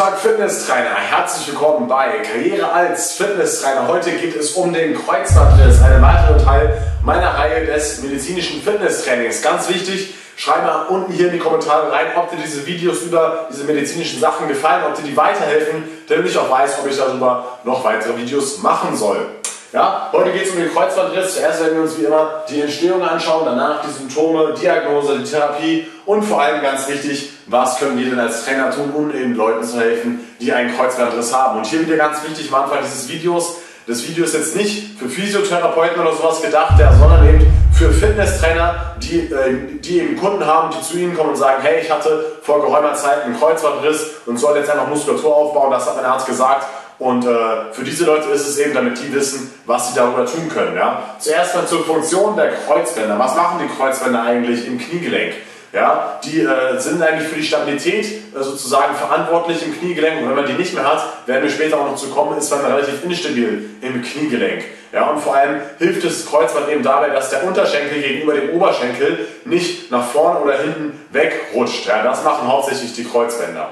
Tag Fitnesstrainer, herzlich willkommen bei Karriere als Fitnesstrainer. Heute geht es um den Kreuzbandriss, einen weiteren Teil meiner Reihe des medizinischen Fitnesstrainings. Ganz wichtig, schreib mal unten hier in die Kommentare rein, ob dir diese Videos über diese medizinischen Sachen gefallen, ob dir die weiterhelfen, damit ich auch weiß, ob ich darüber noch weitere Videos machen soll. Ja, heute geht es um den Kreuzbandriss. Zuerst werden wir uns wie immer die Entstehung anschauen, danach die Symptome, Diagnose, die Therapie und vor allem ganz wichtig, was können wir denn als Trainer tun, um eben Leuten zu helfen, die einen Kreuzbandriss haben. Und hier wieder ganz wichtig am Anfang dieses Videos, das Video ist jetzt nicht für Physiotherapeuten oder sowas gedacht, sondern eben für Fitnesstrainer, die eben Kunden haben, die zu ihnen kommen und sagen, hey, ich hatte vor geraumer Zeit einen Kreuzbandriss und soll jetzt einfach Muskulatur aufbauen, das hat mein Arzt gesagt. Und für diese Leute ist es eben, damit die wissen, was sie darüber tun können. Ja? Zuerst mal zur Funktion der Kreuzbänder. Was machen die Kreuzbänder eigentlich im Kniegelenk? Ja? Die sind eigentlich für die Stabilität sozusagen verantwortlich im Kniegelenk. Und wenn man die nicht mehr hat, werden wir später auch noch zu kommen, ist man relativ instabil im Kniegelenk. Ja? Und vor allem hilft das Kreuzband eben dabei, dass der Unterschenkel gegenüber dem Oberschenkel nicht nach vorne oder hinten wegrutscht. Ja? Das machen hauptsächlich die Kreuzbänder.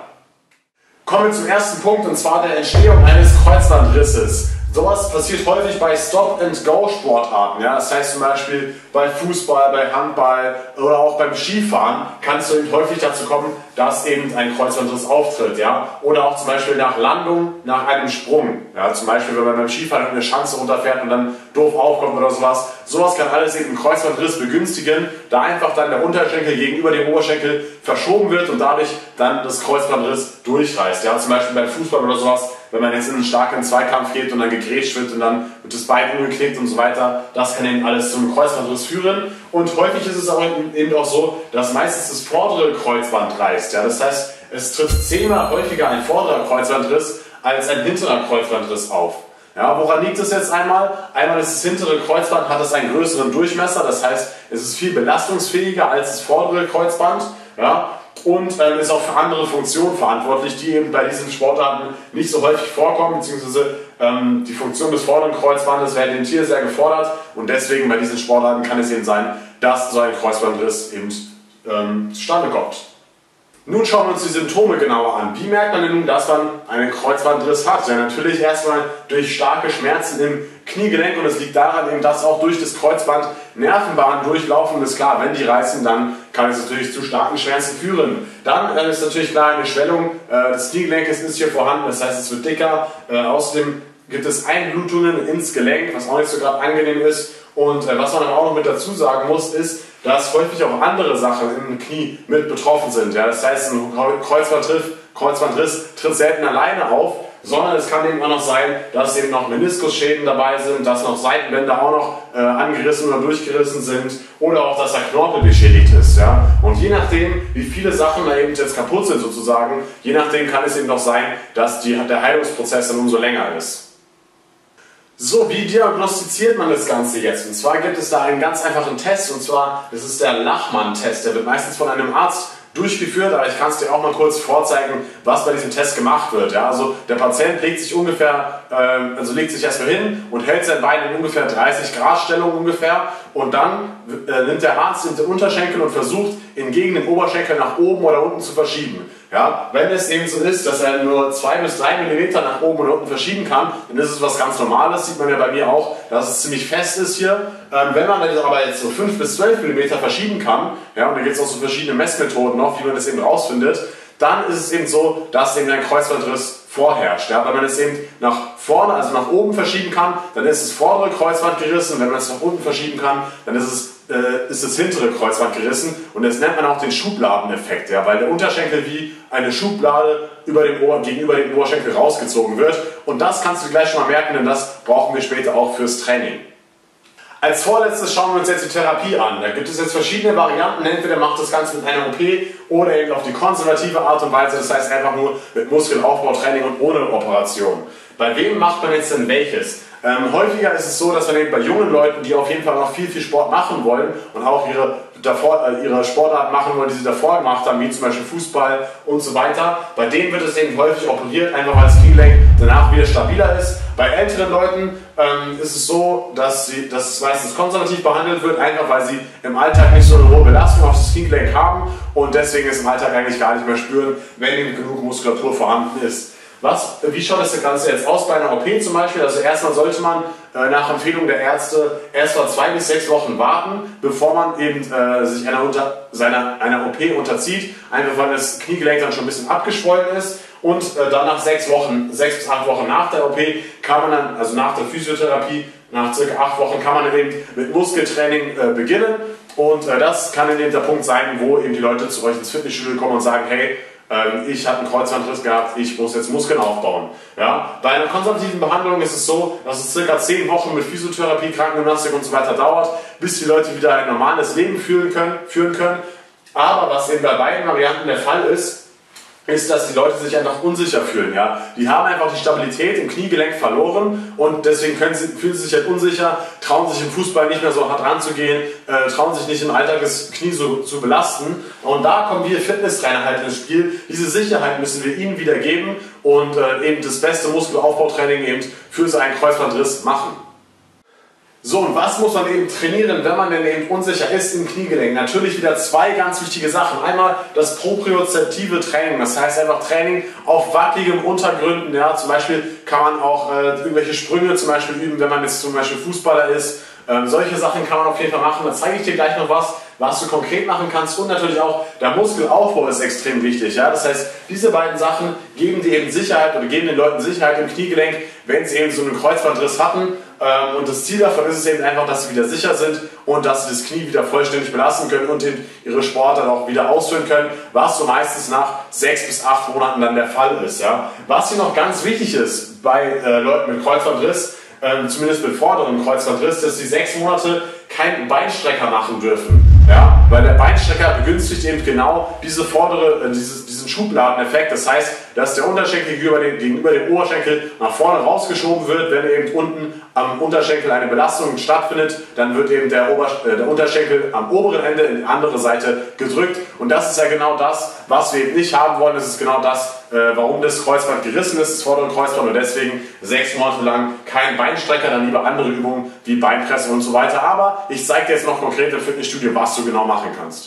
Kommen wir zum ersten Punkt, und zwar der Entstehung eines Kreuzbandrisses. Sowas passiert häufig bei Stop-and-Go-Sportarten. Ja? Das heißt zum Beispiel bei Fußball, bei Handball oder auch beim Skifahren kann es eben häufig dazu kommen, dass eben ein Kreuzbandriss auftritt. Ja? Oder auch zum Beispiel nach Landung, nach einem Sprung. Ja? Zum Beispiel, wenn man beim Skifahren eine Schanze runterfährt und dann doof aufkommt oder sowas. Sowas kann alles eben einen Kreuzbandriss begünstigen, da einfach dann der Unterschenkel gegenüber dem Oberschenkel verschoben wird und dadurch dann das Kreuzbandriss durchreißt. Ja? Zum Beispiel beim Fußball oder sowas, wenn man jetzt in einen starken Zweikampf geht und dann gegrätscht wird und dann wird das Bein umgeknickt und so weiter, das kann eben alles zum Kreuzbandriss führen. Und häufig ist es aber eben auch so, dass meistens das vordere Kreuzband reißt. Ja? Das heißt, es tritt 10-mal häufiger ein vorderer Kreuzbandriss als ein hinterer Kreuzbandriss auf. Ja, woran liegt es jetzt einmal? Einmal ist das hintere Kreuzband, hat es einen größeren Durchmesser, das heißt, es ist viel belastungsfähiger als das vordere Kreuzband. Ja? Und ist auch für andere Funktionen verantwortlich, die eben bei diesen Sportarten nicht so häufig vorkommen, beziehungsweise die Funktion des vorderen Kreuzbandes werden im Tier sehr gefordert und deswegen bei diesen Sportarten kann es eben sein, dass so ein Kreuzbandriss eben zustande kommt. Nun schauen wir uns die Symptome genauer an. Wie merkt man denn nun, dass man einen Kreuzbandriss hat? Ja, natürlich erstmal durch starke Schmerzen im Kniegelenk und es liegt daran, eben, dass auch durch das Kreuzband Nervenbahnen durchlaufen. Und ist klar, wenn die reißen, dann kann es natürlich zu starken Schmerzen führen. Dann ist natürlich klar eine Schwellung des Kniegelenkes ist hier vorhanden, das heißt, es wird dicker. Außerdem gibt es Einblutungen ins Gelenk, was auch nicht so gerade angenehm ist. Und was man aber auch noch mit dazu sagen muss, ist, dass häufig auch andere Sachen im Knie mit betroffen sind. Ja? Das heißt, ein Kreuzbandriss tritt selten alleine auf, sondern es kann eben auch noch sein, dass eben noch Meniskusschäden dabei sind, dass noch Seitenbänder auch noch angerissen oder durchgerissen sind oder auch, dass der Knorpel beschädigt ist. Ja? Und je nachdem, wie viele Sachen da eben jetzt kaputt sind sozusagen, je nachdem kann es eben noch sein, dass der Heilungsprozess dann umso länger ist. So, wie diagnostiziert man das Ganze jetzt? Und zwar gibt es da einen ganz einfachen Test, und zwar, das ist der Lachmann-Test. Der wird meistens von einem Arzt durchgeführt, aber ich kann es dir auch mal kurz vorzeigen, was bei diesem Test gemacht wird. Ja, also der Patient legt sich legt sich erstmal hin und hält sein Bein in ungefähr 30 Grad Stellung ungefähr und dann nimmt der Arzt den Unterschenkel und versucht, ihn gegen den Oberschenkel nach oben oder unten zu verschieben. Ja, wenn es eben so ist, dass er nur 2 bis 3 mm nach oben oder unten verschieben kann, dann ist es was ganz Normales, sieht man ja bei mir auch, dass es ziemlich fest ist hier. Wenn man das aber jetzt so 5 bis 12 mm verschieben kann, ja, und da gibt es auch so verschiedene Messmethoden noch, wie man das eben rausfindet, dann ist es eben so, dass eben ein Kreuzbandriss vorherrscht. Ja? Wenn man es eben nach vorne, also nach oben verschieben kann, dann ist das vordere Kreuzband gerissen, und wenn man es nach unten verschieben kann, dann ist das hintere Kreuzband gerissen, und das nennt man auch den Schubladeneffekt, ja? Weil der Unterschenkel wie eine Schublade gegenüber dem Oberschenkel rausgezogen wird, und das kannst du gleich schon mal merken, denn das brauchen wir später auch fürs Training. Als vorletztes schauen wir uns jetzt die Therapie an. Da gibt es jetzt verschiedene Varianten. Entweder macht das Ganze mit einer OP oder eben auf die konservative Art und Weise. Das heißt einfach nur mit Muskelaufbautraining und ohne Operation. Bei wem macht man jetzt denn welches? Häufiger ist es so, dass man eben bei jungen Leuten, die auf jeden Fall noch viel Sport machen wollen und auch ihre Sportart machen wollen, die sie davor gemacht haben, wie zum Beispiel Fußball und so weiter, bei denen wird es eben häufig operiert, einfach weil das Kniegelenk danach wieder stabiler ist. Bei älteren Leuten ist es so, dass es meistens konservativ behandelt wird, einfach weil sie im Alltag nicht so eine hohe Belastung auf das Kniegelenk haben und deswegen es im Alltag eigentlich gar nicht mehr spüren, wenn eben genug Muskulatur vorhanden ist. Wie schaut das Ganze jetzt aus bei einer OP zum Beispiel? Also erstmal sollte man nach Empfehlung der Ärzte erst mal 2 bis 6 Wochen warten, bevor man eben sich einer OP unterzieht, einfach weil das Kniegelenk dann schon ein bisschen abgeschwollen ist. Und dann nach 6 bis 8 Wochen nach der OP kann man dann, also nach der Physiotherapie, nach ca. 8 Wochen kann man eben mit Muskeltraining beginnen. Und das kann eben der Punkt sein, wo eben die Leute zu euch ins Fitnessstudio kommen und sagen, hey, ich habe einen Kreuzbandriss gehabt, ich muss jetzt Muskeln aufbauen. Ja? Bei einer konservativen Behandlung ist es so, dass es ca. 10 Wochen mit Physiotherapie, Krankengymnastik und so weiter dauert, bis die Leute wieder ein normales Leben führen können. Aber was eben bei beiden Varianten der Fall ist, dass die Leute sich einfach unsicher fühlen. Ja? Die haben einfach die Stabilität im Kniegelenk verloren und deswegen fühlen sie sich halt unsicher, trauen sich im Fußball nicht mehr so hart ranzugehen, trauen sich nicht im Alltag das Knie so zu belasten. Und da kommen wir Fitnesstrainer halt ins Spiel. Diese Sicherheit müssen wir ihnen wieder geben und eben das beste Muskelaufbautraining eben für so einen Kreuzbandriss machen. So, und was muss man eben trainieren, wenn man denn eben unsicher ist im Kniegelenk? Natürlich wieder 2 ganz wichtige Sachen. Einmal das propriozeptive Training, das heißt einfach Training auf wackeligem Untergründen. Ja? Zum Beispiel kann man auch irgendwelche Sprünge zum Beispiel üben, wenn man jetzt zum Beispiel Fußballer ist. Solche Sachen kann man auf jeden Fall machen. Da zeige ich dir gleich noch was du konkret machen kannst. Und natürlich auch der Muskelaufbau ist extrem wichtig. Ja? Das heißt, diese beiden Sachen geben dir eben Sicherheit oder geben den Leuten Sicherheit im Kniegelenk, wenn sie eben so einen Kreuzbandriss hatten. Und das Ziel davon ist es eben einfach, dass sie wieder sicher sind und dass sie das Knie wieder vollständig belasten können und eben ihre Sport dann auch wieder ausführen können, was so meistens nach 6 bis 8 Monaten dann der Fall ist. Ja? Was hier noch ganz wichtig ist bei Leuten mit Kreuzbandriss, zumindest mit vorderem Kreuzbandriss, dass sie 6 Monate keinen Beinstrecker machen dürfen. Ja? Weil der Beinstrecker begünstigt eben genau diesen Schubladeneffekt. Das heißt, dass der Unterschenkel gegenüber dem Oberschenkel nach vorne rausgeschoben wird. Wenn eben unten am Unterschenkel eine Belastung stattfindet, dann wird eben der Unterschenkel am oberen Ende in die andere Seite gedrückt. Und das ist ja genau das, was wir eben nicht haben wollen. Das ist genau das, warum das Kreuzband gerissen ist, das vordere Kreuzband. Und deswegen 6 Monate lang kein Beinstrecker, dann lieber andere Übungen wie Beinpressen und so weiter. Aber ich zeige dir jetzt noch konkret im Fitnessstudio, was du genau machen kannst.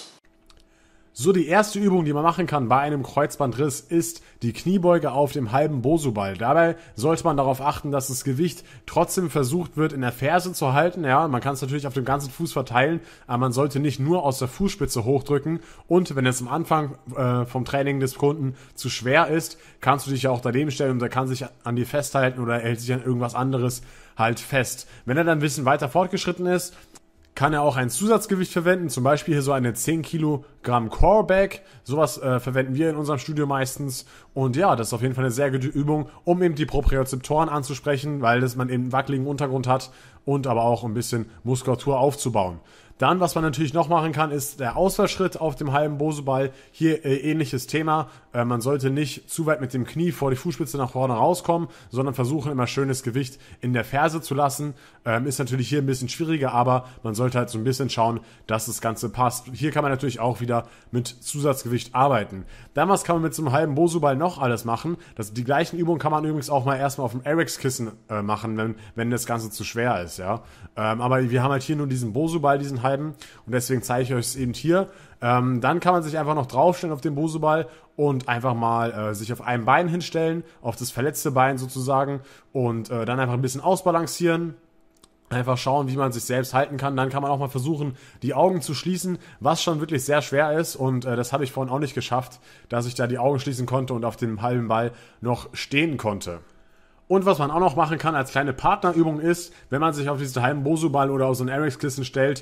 So, die erste Übung, die man machen kann bei einem Kreuzbandriss, ist die Kniebeuge auf dem halben Bosu-Ball. Dabei sollte man darauf achten, dass das Gewicht trotzdem versucht wird, in der Ferse zu halten. Ja, man kann es natürlich auf dem ganzen Fuß verteilen, aber man sollte nicht nur aus der Fußspitze hochdrücken. Und wenn es am Anfang vom Training des Kunden zu schwer ist, kannst du dich ja auch daneben stellen und er kann sich an dir festhalten oder er hält sich an irgendwas anderes halt fest. Wenn er dann ein bisschen weiter fortgeschritten ist, kann er auch ein Zusatzgewicht verwenden, zum Beispiel hier so eine 10 Kilogramm Core Bag. Sowas verwenden wir in unserem Studio meistens. Und ja, das ist auf jeden Fall eine sehr gute Übung, um eben die Propriozeptoren anzusprechen, weil man eben einen wackeligen Untergrund hat und aber auch ein bisschen Muskulatur aufzubauen. Dann, was man natürlich noch machen kann, ist der Ausfallschritt auf dem halben Bosu-Ball. Hier ähnliches Thema. Man sollte nicht zu weit mit dem Knie vor die Fußspitze nach vorne rauskommen, sondern versuchen immer schönes Gewicht in der Ferse zu lassen. Ist natürlich hier ein bisschen schwieriger, aber man sollte halt so ein bisschen schauen, dass das Ganze passt. Hier kann man natürlich auch wieder mit Zusatzgewicht arbeiten. Dann, was kann man mit so einem halben Bosu-Ball noch alles machen? Die gleichen Übungen kann man übrigens auch mal erstmal auf dem Erics-Kissen machen, wenn das Ganze zu schwer ist. Ja? Aber wir haben halt hier nur diesen Bosu-Ball, diesen halben, und deswegen zeige ich euch es eben hier. Dann kann man sich einfach noch draufstellen auf den Bosu-Ball und einfach mal sich auf einem Bein hinstellen, auf das verletzte Bein sozusagen, und dann einfach ein bisschen ausbalancieren. Einfach schauen, wie man sich selbst halten kann. Dann kann man auch mal versuchen, die Augen zu schließen, was schon wirklich sehr schwer ist. Und das habe ich vorhin auch nicht geschafft, dass ich da die Augen schließen konnte und auf dem halben Ball noch stehen konnte. Und was man auch noch machen kann als kleine Partnerübung ist, wenn man sich auf diesen halben Bosu-Ball oder auf so ein Erics-Kissen stellt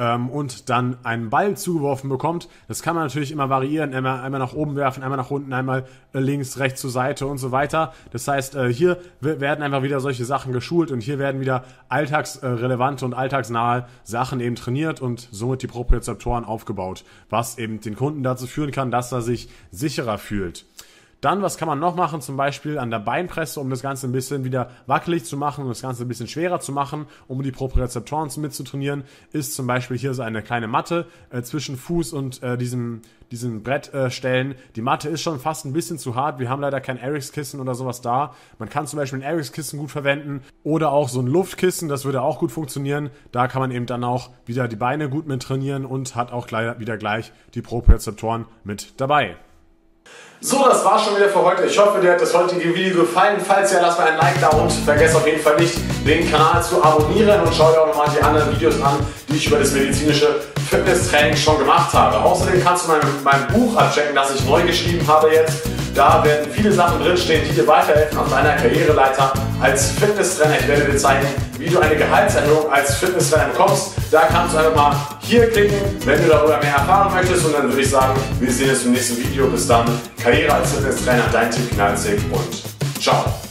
und dann einen Ball zugeworfen bekommt, das kann man natürlich immer variieren, einmal nach oben werfen, einmal nach unten, einmal links, rechts zur Seite und so weiter. Das heißt, hier werden einfach wieder solche Sachen geschult und hier werden wieder alltagsrelevante und alltagsnahe Sachen eben trainiert und somit die Propriozeptoren aufgebaut, was eben den Kunden dazu führen kann, dass er sich sicherer fühlt. Dann, was kann man noch machen? Zum Beispiel an der Beinpresse, um das Ganze ein bisschen wieder wackelig zu machen und das Ganze ein bisschen schwerer zu machen, um die Propriozeptoren mit zu trainieren, ist zum Beispiel hier so eine kleine Matte zwischen Fuß und diesem Brett stellen. Die Matte ist schon fast ein bisschen zu hart. Wir haben leider kein Erics-Kissen oder sowas da. Man kann zum Beispiel ein Erics-Kissen gut verwenden oder auch so ein Luftkissen, das würde auch gut funktionieren. Da kann man eben dann auch wieder die Beine gut mit trainieren und hat auch wieder gleich die Propriozeptoren mit dabei. So, das war's schon wieder für heute. Ich hoffe, dir hat das heutige Video gefallen. Falls ja, lass mal ein Like da und vergesst auf jeden Fall nicht, den Kanal zu abonnieren und schau dir auch nochmal die anderen Videos an, die ich über das medizinische Fitnesstraining schon gemacht habe. Außerdem kannst du mein Buch abchecken, das ich neu geschrieben habe jetzt. Da werden viele Sachen drinstehen, die dir weiterhelfen auf deiner Karriereleiter als Fitnesstrainer. Ich werde dir zeigen, wie du eine Gehaltserhöhung als Fitnesstrainer bekommst. Da kannst du einfach mal hier klicken, wenn du darüber mehr erfahren möchtest. Und dann würde ich sagen, wir sehen uns im nächsten Video. Bis dann, Karriere als Fitnesstrainer, dein Tim Knalzig und ciao.